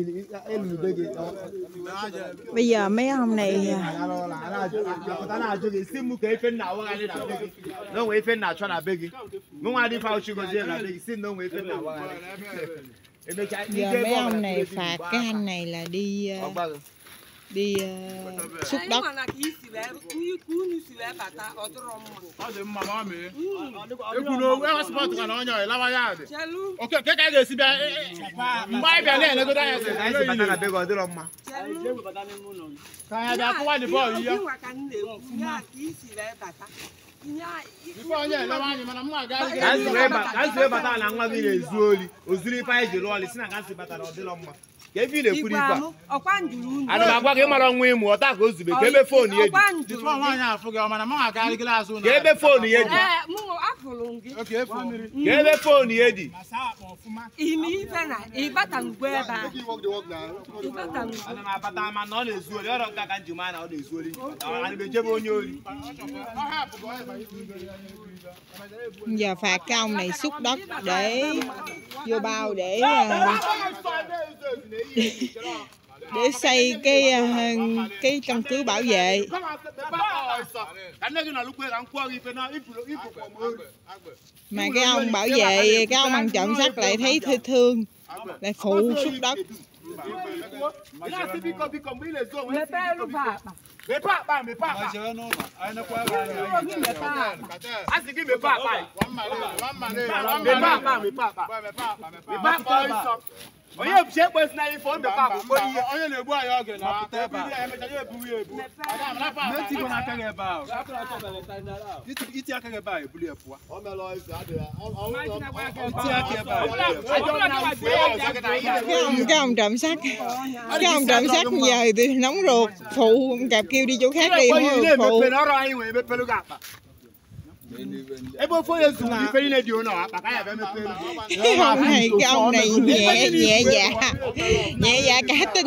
Bây giờ mấy ông này giờ mấy ông này phạt cái anh này là đi xúc đất. Kevi le kuri ba. Ana magwa ke mara nwe mu ota ko zube ke be phone ye. This one anya afuga mana ma ga glass una. Ke be phone ye di. Mu afulu ngi. Okay, phone. Ke be phone ye di. Imi fena, ibata ngwe ba. Ibata ngwe. Ana ma bata ma no le zuori, oro ka kan juma na o le zuori. Ana be jebe onye ori. Giờ phạt cái ông này xúc đất để vô bao để xây cái căn cứ bảo vệ. Mà cái ông bảo vệ, cái ông ăn trộm sắt lại thấy thương, lại phụ xúc đất. Oye bse pe sna ifo nbe pa ko ni Onye na-egbu anyị oge na Meti go na kage ba. Iti aka ge ba ebuli epua. Cái ông trộm sắt giờ thì nóng ruột phụ cặp kêu đi chỗ khác đi phụ. Cái ông này nhẹ dạ cả tin.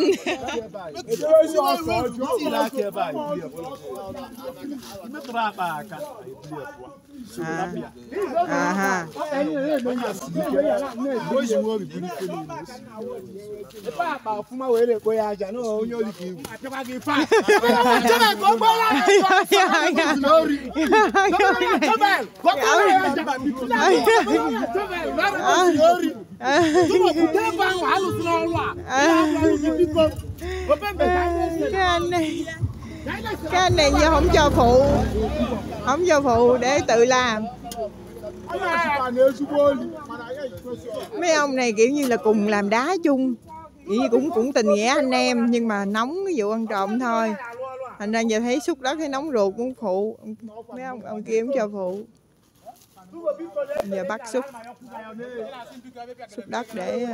Cái anh này giờ không cho phụ để tự làm. Mấy ông này kiểu như là cùng làm đá chung, cũng tình nghĩa anh em, nhưng mà nóng cái vụ ăn trộm thôi. Thành ra giờ thấy xúc đất thấy nóng ruột muốn phụ, mấy ông kia không cho phụ. Giờ bắt xúc đất để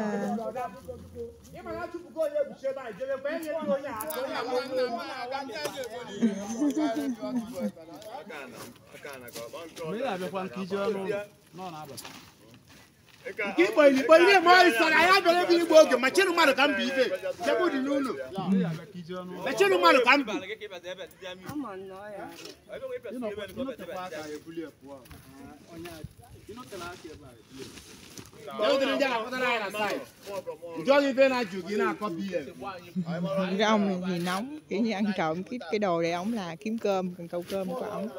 Ki boy ni mo isara ya bele bi gbo oge ma chenu maro kan bi ife. Je bo di nunu. Ma chenu maro kan bi. cái ông này thì nóng, kiểu như ăn trộm cái đồ để ổng là kiếm cơm, cần câu cơm của ổng.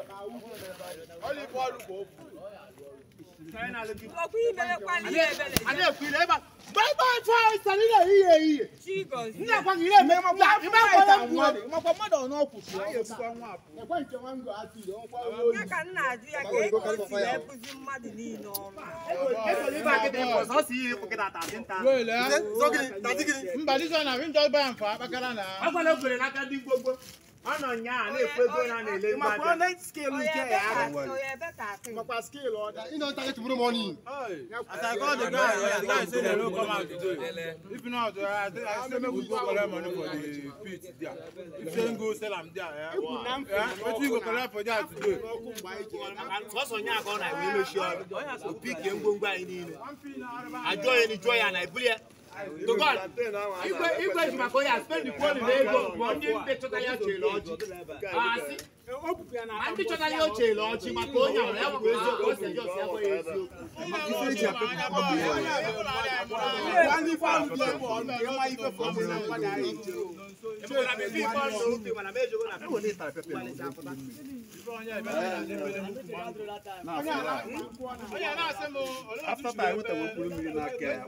Ano nya na ekwego na na ele ma ma na scale is there ma kwa scale order you don't target tomorrow morning as I call the guy say they no come out today. If not I say make we go collect money for the pit there. If they go sell am there what we go collect for that today. So nya ko na we no sure o pick ngongwa ai ni ile ajoy ni joy na ibulie to God igwe ma ko ya spend the money dey go money be to ya che loji ah si Ndị chọtara ya oche lọ chi maka onye ahụ ya bụ eziokwu o si eji ọsị akwa ya eziokwu. After time, we will put him in a care.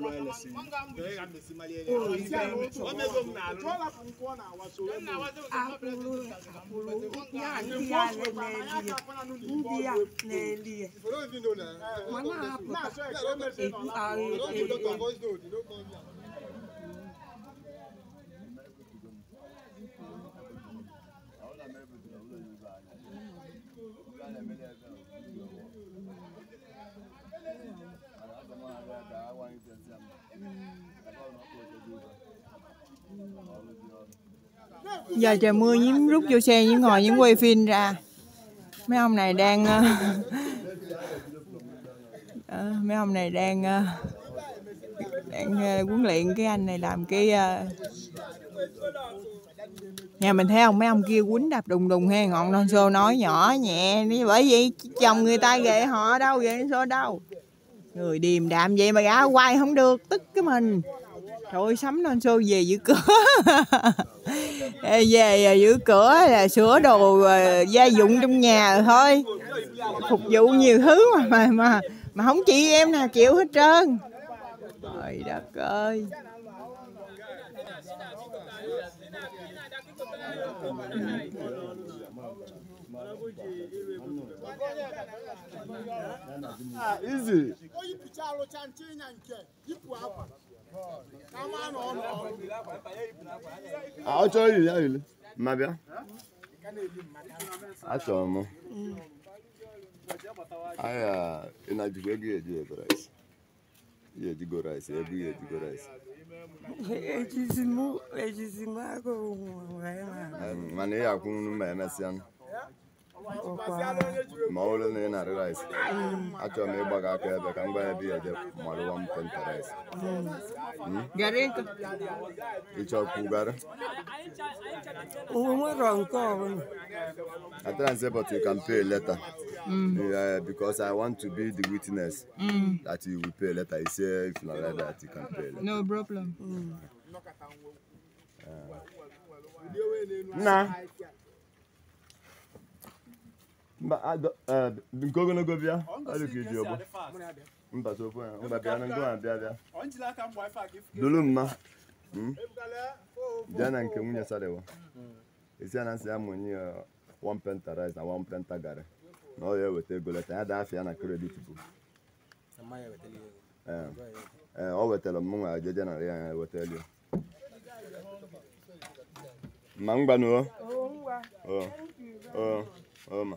Giờ trời mưa nhím rút vô xe nhím ngồi nhím quay phim ra. Mấy ông này đang mấy ông này đang huấn luyện cái anh này làm cái nhà mình thấy không, mấy ông kia quýnh đạp đùng đùng hay ngọn non xô nói nhỏ nhẹ, bởi vậy chồng người ta ghệ họ đâu, ghệ non xô đâu. Người điềm đạm vậy mà gã quay không được, tức cái mình. Trời ơi, sắm non xô về giữ cửa. Về giữ cửa là sửa đồ gia dụng trong nhà thôi, phục vụ nhiều thứ mà không chị em nào chịu hết trơn. Trời đất ơi. Easy. Achọrọ iri ya iri ma bịa achọrọ m aya ị na-ejikwa ego eji ego rice ihe ejigo rice ego ihe ejigo rice Ejizimu agụ mana ị akwụ nnu ma emesịa ma ọ bụrụ na ị na-arị rice achọrọ m ịgba gị aka ebe ka m gwa ebe ya eje malụwa m penta rice ịchọkwu gara I try and say, but you can pay later. Because I want to be the witness that you will pay later. You say if not like that, you can pay later. No problem. Nah. Go bia. I look at you. Mba so fo. Mba bia ngo an bia. Dulu mma. Jana nke nwunye sarewa. Isi na nsi amonyi 1 penta rice na 1 penta gari. Na o ya wete ego leta ya da afia na credit bu. O wetelo m nwa ajeje na ya wetelo. Ma ngba no. Ma.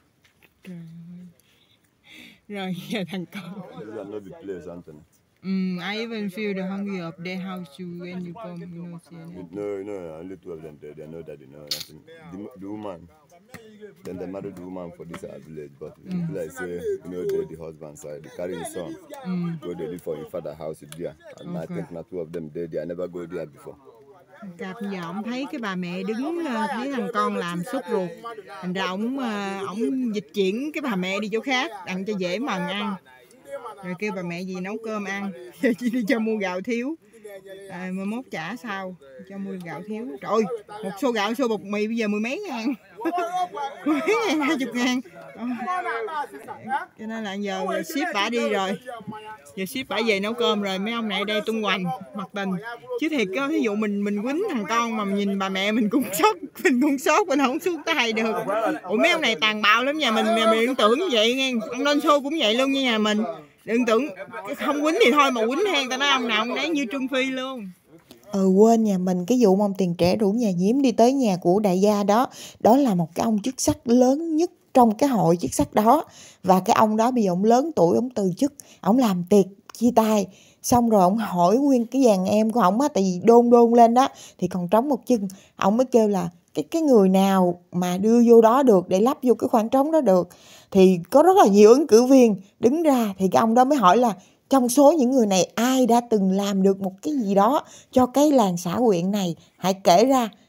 Rồi giờ thằng con. This is not the place, Anthony. I even feel the hunger of their house too when you come, you know. No, only two of them there. They know that they know nothing. The woman, then they married the woman for this village, but like say, the husband side, they carry his son, go they live for his father's house there. And I think not two of them there, I never go there before. Gặp giờ ông thấy cái bà mẹ đứng thấy thằng con làm sốt ruột, thành ra ông dịch chuyển cái bà mẹ đi chỗ khác đặng cho dễ mần ăn, rồi kêu bà mẹ gì nấu cơm ăn, chỉ đi cho mua gạo thiếu, mà mốt trả sau cho mua gạo thiếu. Trời ơi, một xô gạo xô bột mì bây giờ 10 mấy ngàn, 10 mấy ngàn 20 ngàn. Cho nên là giờ ship bả đi rồi, giờ ship bả về nấu cơm rồi, mấy ông này đây tung hoành mặt tình. Chứ thiệt có ví dụ mình quýnh thằng con mà nhìn bà mẹ mình cũng sốt, mình không xuống tay được. Ủa mấy ông này tàn bạo lắm, nhà mình đừng tưởng như vậy nghe, ông lên show cũng vậy luôn như nhà mình. Đừng tưởng không quýnh thì thôi mà quýnh hen, ta nói ông nào ông đấy như Trương Phi luôn. Quên nhà mình cái vụ mà ông Tiền Trẻ rủ nhà Diễm đi tới nhà của đại gia đó. Đó là một cái ông chức sắc lớn nhất trong cái hội chức sắc đó. Và cái ông đó bây giờ ông lớn tuổi, ông từ chức, ông làm tiệc chia tay. Xong rồi ông hỏi nguyên cái dàn em của ông á, tại vì đôn lên đó thì còn trống một chân. Ông mới kêu là cái người nào mà đưa vô đó được, để lắp vô cái khoảng trống đó được. Thì có rất là nhiều ứng cử viên đứng ra, thì cái ông đó mới hỏi là trong số những người này ai đã từng làm được một cái gì đó cho cái làng xã huyện này, hãy kể ra.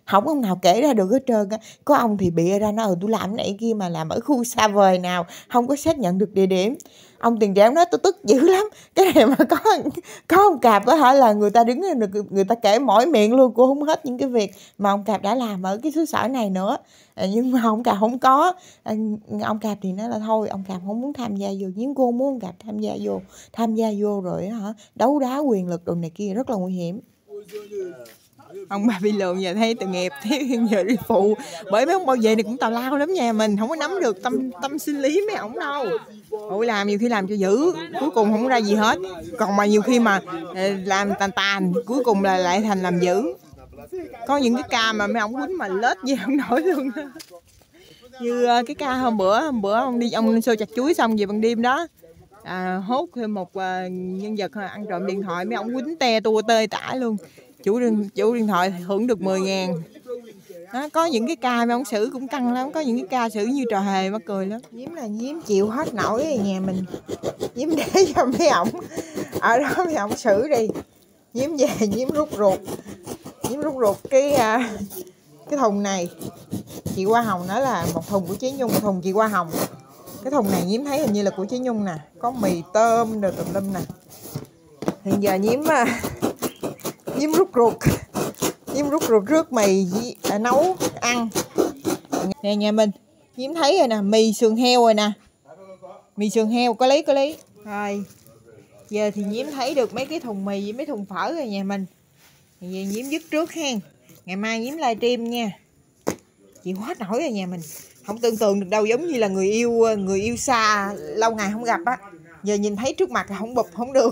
không ông nào kể ra được hết trơn á. Có ông thì bịa ra nói tôi làm cái này kia mà làm ở khu xa vời nào, không có xác nhận được địa điểm. Ông Tiền Trẻo nói tôi tức dữ lắm, cái này mà có ông Cạp á hả, là người ta đứng người ta kể mỏi miệng luôn, cô không hết những cái việc mà ông Cạp đã làm ở cái xứ sở này nữa. Nhưng mà ông Cạp không có. Ông Cạp thì nói là thôi ông Cạp không muốn tham gia vô, nhưng cô muốn ông Cạp tham gia vô rồi hả, đấu đá quyền lực đồ này kia rất là nguy hiểm. Ông Babylon giờ thấy tội nghiệp, thấy giờ đi phụ, bởi mấy ông bảo vệ này cũng tào lao lắm nha, mình không có nắm được tâm sinh lý mấy ổng đâu. Ôi làm nhiều khi làm cho dữ, cuối cùng không ra gì hết, còn mà nhiều khi mà làm tàn cuối cùng là lại thành làm dữ. Có những cái ca mà mấy ổng quýnh mà lết gì không nổi luôn. Như cái ca hôm bữa ông xô chặt chuối xong về ban đêm đó, hốt thêm một nhân vật ăn trộm điện thoại, mấy ổng quýnh te tua tơi tả luôn. Chủ điện thoại hưởng được 10.000. Đó, có những cái ca mấy ông xử cũng căng lắm, có những cái ca xử như trò hề mắc cười lắm. Nhiếm là Nhiếm chịu hết nổi ở nhà mình, Nhiếm để cho mấy ổng ở đó mấy ổng xử đi. Nhiếm về Nhiếm rút ruột cái thùng này. Chị Hoa Hồng nói là một thùng của Chí Nhung, thùng chị Hoa Hồng. Cái thùng này Nhiếm thấy hình như là của Chí Nhung nè, có mì tôm rồi tùm lum nè. Hiện giờ Nhiếm rút ruột rước mì nấu ăn. Nè nhà mình, Nhiếm thấy rồi nè, mì sườn heo rồi nè. Mì sườn heo có lý. Rồi, giờ thì Nhiếm thấy được mấy cái thùng mì với mấy thùng phở rồi nhà mình. Giờ Nhiếm dứt trước hen. Ngày mai Nhiếm livestream nha. Chị quá nổi rồi nhà mình. Không tưởng tượng được đâu, giống như là người yêu xa lâu ngày không gặp á. Giờ nhìn thấy trước mặt là không bụp không được.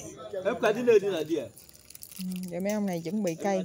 Giờ mấy ông này chuẩn bị cây.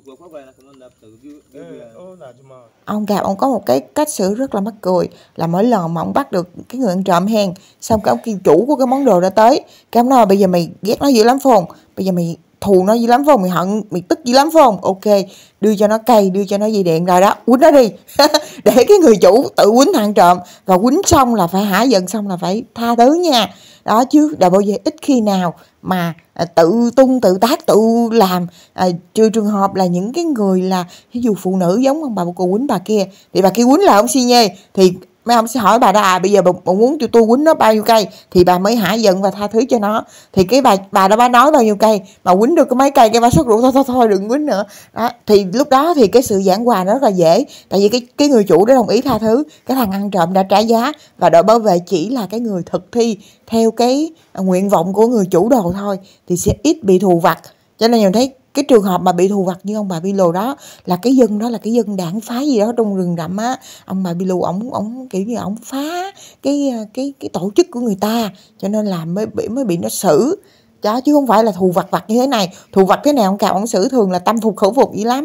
Ông Cạp ông có một cái cách xử rất là mắc cười, là mỗi lần mà ông bắt được cái người ăn trộm hen, xong cái ông kêu chủ của cái món đồ đó tới, cái ông nói bây giờ mày ghét nó dữ lắm phải không, bây giờ mày thù nó dữ lắm phải không, mày hận mày tức dữ lắm phải không, ok đưa cho nó cây, đưa cho nó dây điện rồi đó, quýnh nó đi. Để cái người chủ tự quýnh thằng trộm, và quýnh xong là phải hả giận xong là phải tha thứ nha. Đó, chứ đã bao giờ ít khi nào mà tự tung tự tác tự làm, trừ trường hợp là những cái người là ví dụ phụ nữ giống ông bà cô quýnh bà kia, thì bà kia quýnh là ông si nhê, thì mấy ông sẽ hỏi bà đó bây giờ bà muốn cho tôi quýnh nó bao nhiêu cây thì bà mới hả giận và tha thứ cho nó. Thì cái bà đó bà nói bao nhiêu cây mà quýnh được có mấy cây, cái bà sốt ruột thôi đừng quýnh nữa đó. Thì lúc đó thì cái sự giảng hòa nó rất là dễ, tại vì cái người chủ đã đồng ý tha thứ, cái thằng ăn trộm đã trả giá, và đội bảo vệ chỉ là cái người thực thi theo cái nguyện vọng của người chủ đồ thôi, thì sẽ ít bị thù vặt. Cho nên mình thấy cái trường hợp mà bị thù vặt như ông bà Bilo đó là cái dân đảng phái gì đó trong rừng rậm á. Ông bà Bilo ổng kiểu như ổng phá cái tổ chức của người ta, cho nên là mới bị nó xử đó, chứ không phải là thù vặt như thế này. Thù vặt cái này ông Cạp ổng xử thường là tâm phục khẩu phục dữ lắm.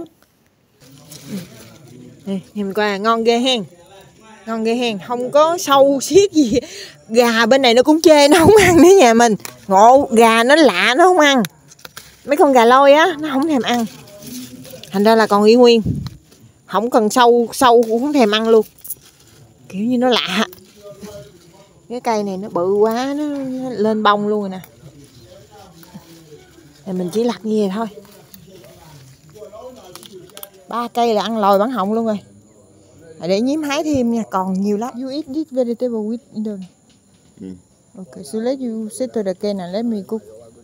Nhìn qua ngon ghê hen, không có sâu xiết gì. Gà bên này nó cũng chê, nó không ăn nữa nhà mình. Ngộ, gà nó lạ nó không ăn. Mấy con gà lôi á nó không thèm ăn, thành ra là còn y nguyên, không cần sâu cũng không thèm ăn luôn, kiểu như nó lạ. Cái cây này nó bự quá, nó lên bông luôn rồi nè. Thì mình chỉ lặt như vậy thôi. 3 cây là ăn lòi bản họng luôn rồi. Để Nhiếm hái thêm nha, còn nhiều lắm. You eat this vegetable with the... Okay, so let you settle the can and let me cook.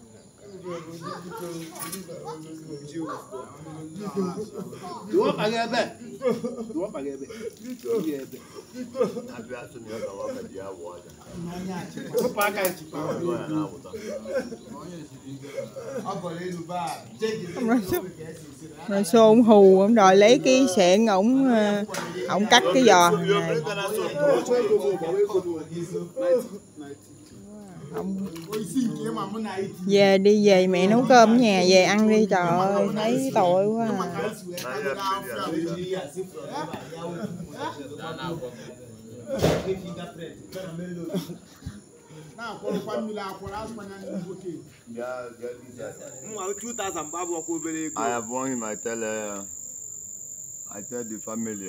Rồi xô ông hù, ông đòi lấy cái xẹn, ổng cắt cái giò này. Đi về mẹ nấu cơm ở nhà về ăn đi, trời ơi thấy tội quá I have warned him. I tell the family,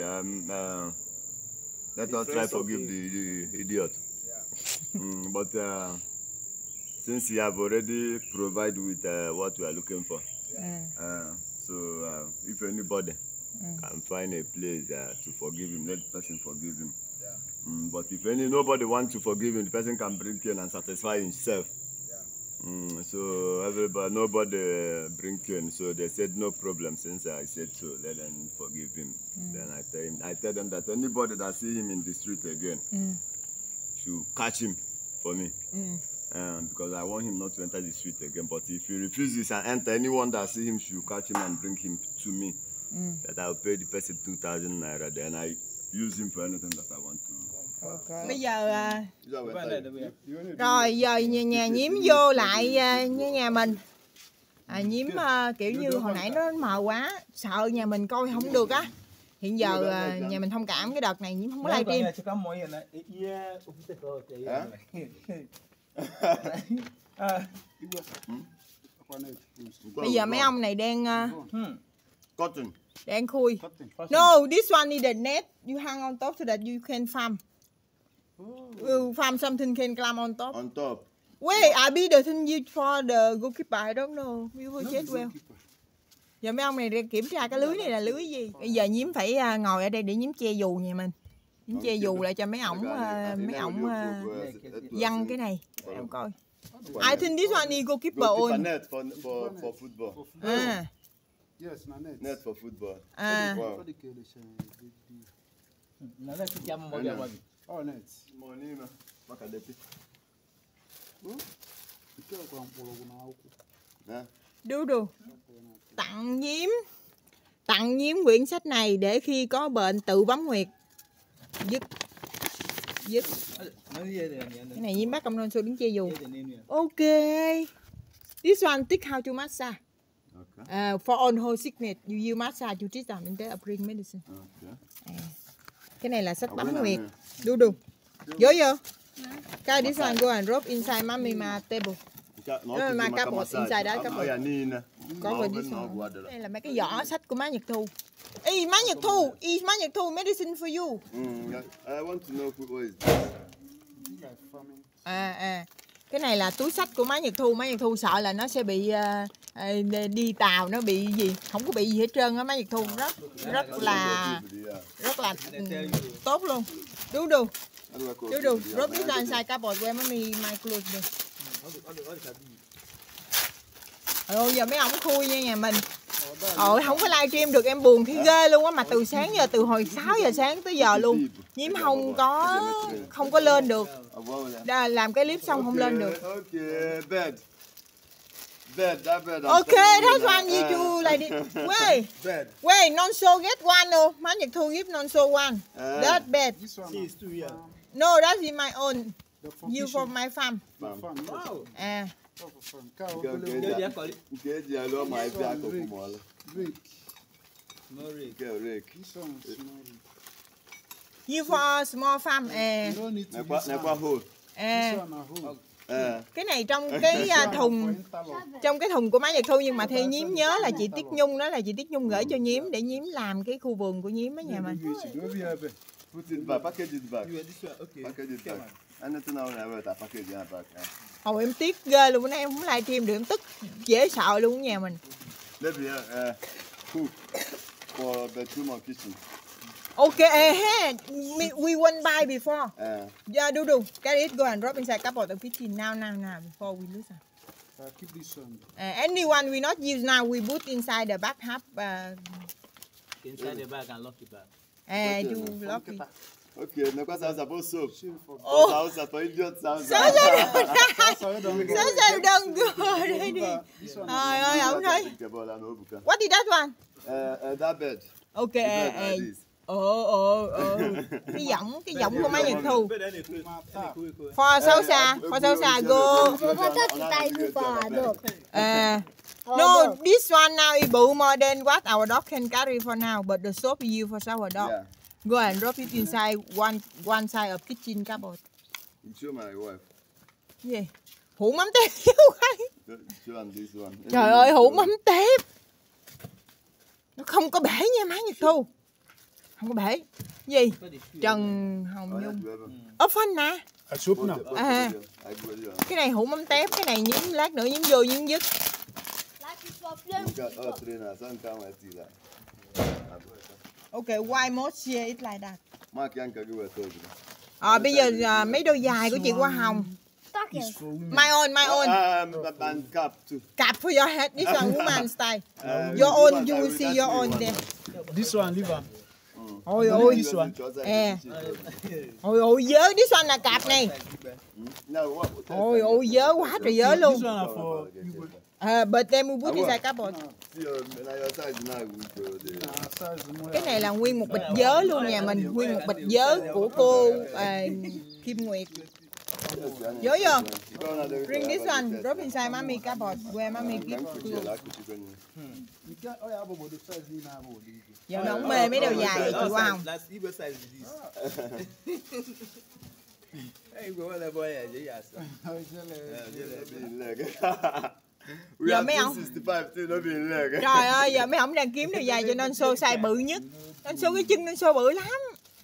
let us try forgive the idiot. But since he have already provided with what we are looking for, so if anybody can find a place to forgive him, let the person forgive him. But if nobody wants to forgive him, the person can bring Cain and satisfy himself. So nobody bring Cain. So they said no problem. Since I said so, let them forgive him. Then I tell them that anybody that see him in the street again should catch him for me. Because I want him not to enter the street again. But if he refuses and enter, anyone that see him should catch him and bring him to me. That I'll pay the person 2,000 naira. Then I use him for anything that I want to. Bây giờ rồi giờ nhà Nhiễm vô lại nhà mình. Nhiễm kiểu như hồi nãy nó mờ quá, sợ nhà mình coi không được á. Hiện giờ nhà mình thông cảm cái đợt này Nhiễm không có livestream. Bây giờ mấy ông này đang đang khui. No, this one need a net. You hang on top so that you can farm. You farm something can climb on top. On top. Wait, I be the thing you for the goalkeeper. I don't know. You will chết well. Giờ mấy ông này để kiểm tra cái lưới này là lưới gì. Bây giờ Nhiễm phải ngồi ở đây để Nhiễm che dù nhà mình. Nhiễm che dù lại cho mấy ổng văng cái này. Để em coi. I think this one is goalkeeper on. Net for football. Yes, net. Net for football. Wow. Oh, net. Money na. Makadepi. Đu tặng Nhiễm quyển sách này để khi có bệnh tự bấm huyệt dứt. Cái này Nhiễm bác công non đứng che dù. Ok. This one take how to massage. For on whole sickness you massage you treat them in there bring medicine. Cái này là sách bấm huyệt. Đu vô. Cái this one go and drop inside mommy ma table. Mà cá bột inside đó cá bột. Có rồi this one. Đây là mấy cái giỏ sách của má Nhật Thu. Ê má Nhật Thu medicine for you. I want to know what is cái này là túi sách của má Nhật Thu. Má Nhật Thu sợ là nó sẽ bị đi tàu nó bị gì, không có bị gì hết trơn á. Má Nhật Thu rất là tốt luôn. Đu drop this inside cupboard where mommy my clothes. Giờ mấy ông khui nha nhà mình. Không có livestream được em buồn thấy ghê luôn á, mà từ sáng giờ, từ hồi 6 giờ sáng tới giờ luôn Nhiễm không có lên được. Làm cái clip xong không lên được. Okay, that's one you do like it. Wait, non so get one no. Má Nhật Thu give non so one. That bed. No, that's in my own. You for my farm. Wow. You for small farm. Cái này trong cái thùng của má Nhật Thu, nhưng mà theo Nhiễm nhớ là chị Tiết Nhung, đó là chị Tiết Nhung gửi cho Nhiễm để Nhiễm làm cái khu vườn của Nhiễm ở nhà mình. Em tiếc ghê luôn, em không livestream được, em tức dễ sợ luôn ở nhà mình. Okay, we went by before. Yeah, do. Get it, go and drop inside cup of the kitchen now, before we lose. Keep this one. Anyone we not use now, we put inside the back half. Inside the bag and lock it back. You lock it. Okay, no quoi ça pour soup. Ça pour idiot ça. Sao đừng cười đi. Trời ơi, ông thấy. What is that one? That bed. Okay. Cái giọng của má Nhật Thu. For sâu xa, go. No, this one now is bự more than what our dog can carry for now, but the soap is used for our dog. Yeah. Go and drop it inside one side of kitchen cupboard. Show my wife. Yeah. Hũ mắm tép. Show this one. Trời ơi, hũ mắm tép. Nó không có bể nha má Nhật Thu. Không có bể. Gì? Trần Hồng Nhung. Ốp phanh nè. Cái này hũ mắm tép, cái này Nhiễm lát nữa Nhiễm vô Nhiễm dứt. Okay, why most here it's like that? Mark yang cái quẹt tôi. Bây giờ mấy đôi giày của chị Hoa Hồng. My own. And cap too. Cap for your head. This one woman style. Your own, you will see your own there. This one, leave am. Ôi, This one. Ôi, dớ, this one là cạp này. Ôi, dớ quá trời dớ luôn. This one are for But then we put inside cardboard. Cái này là nguyên một bịch dớ luôn nhà mình, nguyên một bịch dớ của cô Kim Nguyệt. Dớ vô. Bring this one, drop inside mommy cardboard where mommy keep food. Giờ nó không mê mấy đôi giày chị Hoa Hồng. Giờ mấy ông trời ơi, giờ mấy ông đang kiếm đôi giày cho nên show size bự nhất. Nên show cái chân nên show bự lắm.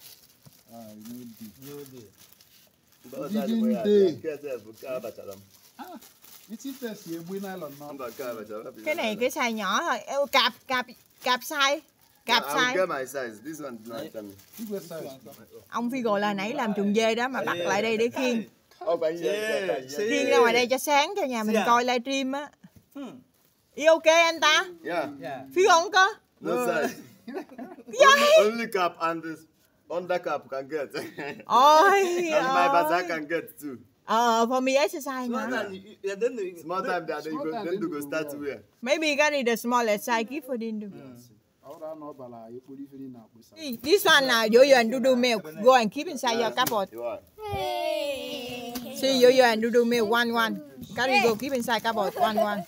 Cái này cái size nhỏ thôi. Cạp size. Ông Figo là nãy làm chuồng dê đó mà bắt lại đây để khiêng. Khiêng ra ngoài đây cho sáng cho nhà mình coi livestream á. You okay anh ta? Figo không có? No size. Only cap and this under cap can get. Ôi. And my bazaar can get too. For me exercise mà. Small time that you go, then you go start to wear. Maybe carry the smallest size keep for dinner. This one now, Yo-Yo and Dudu milk. Go and keep inside your cupboard. See Yo-Yo and Dudu milk, one. Carry go keep inside cupboard, one.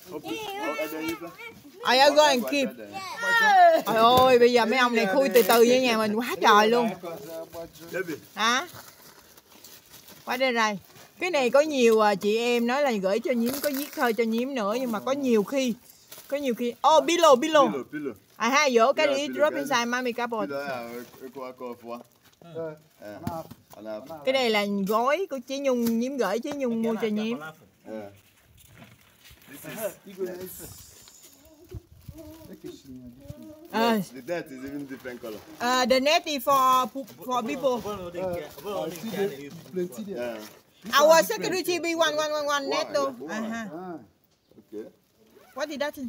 I go and keep. Trời ơi, bây giờ mấy ông này khui từ từ với nhà mình quá trời luôn. Hả? Quá đây rồi. Cái này có nhiều chị em nói là gửi cho Nhiễm, có viết thơ cho Nhiễm nữa, nhưng mà có nhiều khi. Below. I have your carry drop inside mommy cupboard. Cái này là gói của chị Nhung, Nhiễm gửi chị Nhung mua cho Nhiễm. The net is even different color. The net is for people. Our security be one net though. Okay. What is that?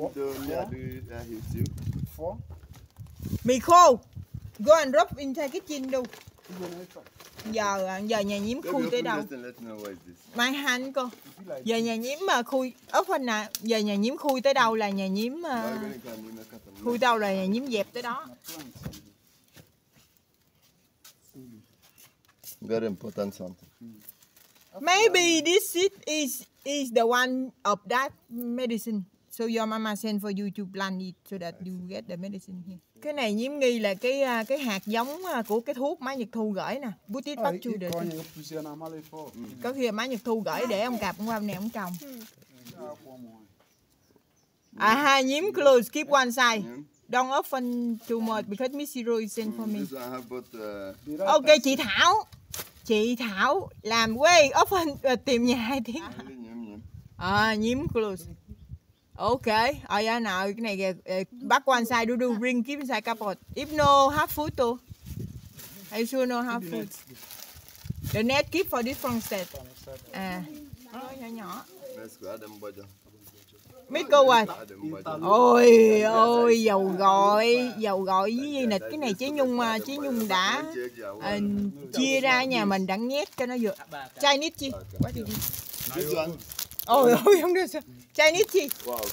Four. Mì khô. Go and drop inside kitchen đâu. Giờ nhà Nhiễm khui tới đâu? Mai hành cô. Giờ nhà Nhiễm mà khui ớt phanh nè. Giờ nhà Nhiễm khui tới đâu là nhà Nhiễm khui đâu là nhà Nhiễm dẹp tới đó. Very important something. Maybe this seed is the one of that medicine. So your mama send for you to plant it so that you get the medicine here. Cái này Nhiễm nghi là cái hạt giống của cái thuốc Má Nhật Thu gửi nè. Put it back to the. Có khi là Má Nhật Thu gửi để ông cặp qua hôm nay ông trồng. Nhiễm close, keep one side. Don't open too much because Miss Zero is sent for me. Ok chị Thảo làm quay open tìm nhà 2 tiếng. Nhiễm close. Ok, dạ nào cái này kìa, back one side, do bring keep inside cupboard. If no half food too. I sure no half food. The net keep for this from state. Nhỏ. Mấy cô ôi dầu gỏi với dây nịch, cái này chế Nhung đã chia ra nhà mình đã nhét cho nó vừa. Chinese chi? Quá đi. Ôi không được sao. Chinese chi?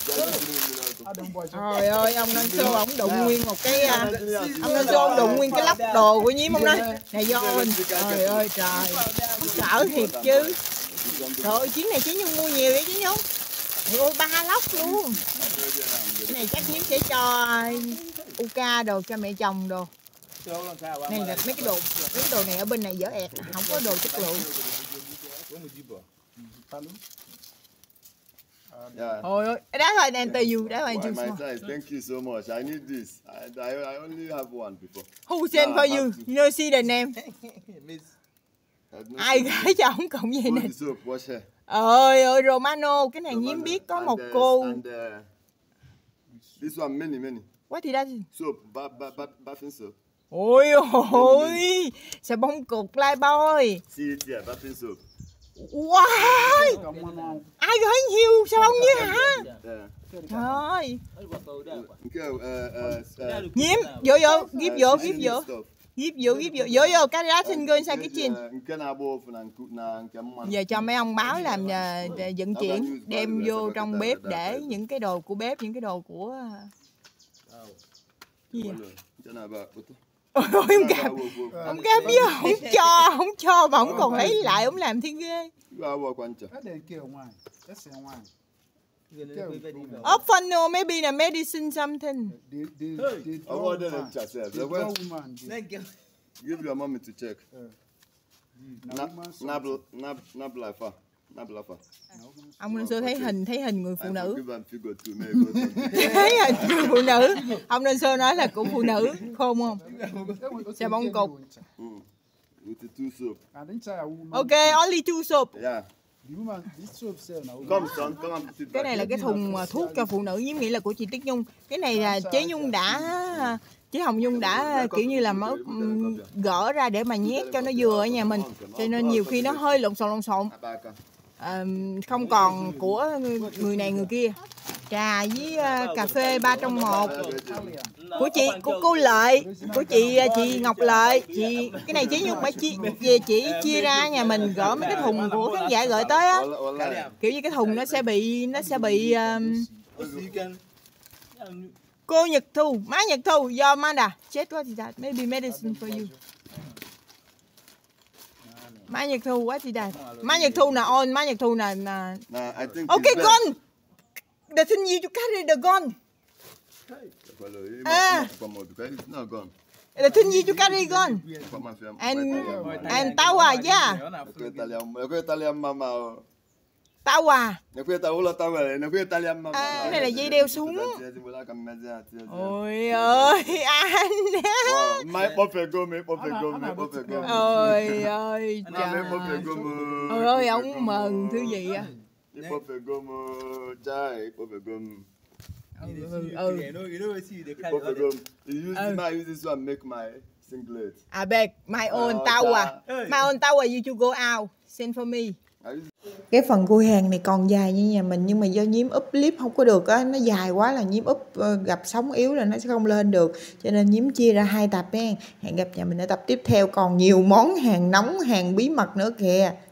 Trời ơi, ông Năng Xô ông đụng nguyên một cái ông Năng Xô ông đụng nguyên cái lắp đồ của Nhiễm ông đó. Này do mình. Trời ơi trời. Sợ thiệt chứ. Trời ơi, chuyến này Chí Nhung mua nhiều vậy chứ Nhung. Ôi 3 lốc luôn. Cái này chắc Nhiễm sẽ cho Uka đồ, cho mẹ chồng đồ. Này là mấy cái đồ này ở bên này dở ẹt, không có đồ chất lượng. Ôi ơi, that's why I enter you. That's why I choose one. Thank you so much. I need this. I only have one before. Who sent for you? You know, see the name. Ai gửi cho ông cộng vậy nè. Ơi Romano, cái này Nhiễm biết có một cô. This one many. What is that? Soap, bathing soap. Ôi ôi, xà bông cục lai boy. See it here, bathing soap. Wow, ai có nhiều xà bông như hả? Yeah. Trời ơi. Okay, Nhiễm, vô, give vô, cái đó xin go inside kitchen. Giờ cho mấy ông báo làm vận chuyển, đem vô trong bếp để những cái đồ của bếp, những cái đồ của gì vậy? Ôi ông Cam với không cho mà ông còn lấy lại, ông làm thiên ghê. Often no, maybe a medicine something. Give your mommy to check. Nablafa. Ông nên thấy hình người phụ nữ. Thấy hình người phụ nữ. Ông nên sơ nói là của phụ nữ, khôn không? Xà bông cục. Okay, only 2 soap. Yeah. Cái này là cái thùng thuốc cho phụ nữ, Nhiễm nghĩ là của chị Tuyết Nhung. Cái này là chế Hồng Nhung đã kiểu như là gỡ ra để mà nhét cho nó vừa ở nhà mình, cho nên nhiều khi nó hơi lộn xộn. Không còn của người này người kia. Trà với cà phê 3 trong 1 của chị, của cô Lợi, của chị Ngọc Lợi. Cái này chế Nhung về chị chia ra nhà mình, gỡ mấy cái thùng của khán giả gửi tới á, kiểu như cái thùng nó sẽ bị cô Nhật Thu, má Nhật Thu, do Amanda chết quá thì that, maybe medicine for you. Má Nhật Thu quá thì that, má Nhật Thu là on, má Nhật Thu là okay, gone. The thing you carry the gun. The thing you carry gun. And tawa, yeah. Tawa. Cái này là dây đeo súng. Ôi ơi, anh. Ôi ơi, trời. Ôi ơi, ông mừng thứ gì á. I beg my own tower, you should go out, send for me. Cái phần khui hàng này còn dài như nhà mình, nhưng mà do Nhiễm úp clip không có được á, nó dài quá là Nhiễm úp gặp sóng yếu là nó sẽ không lên được, cho nên Nhiễm chia ra 2 tập. Hẹn gặp nhà mình ở tập tiếp theo, còn nhiều món hàng nóng, hàng bí mật nữa kìa.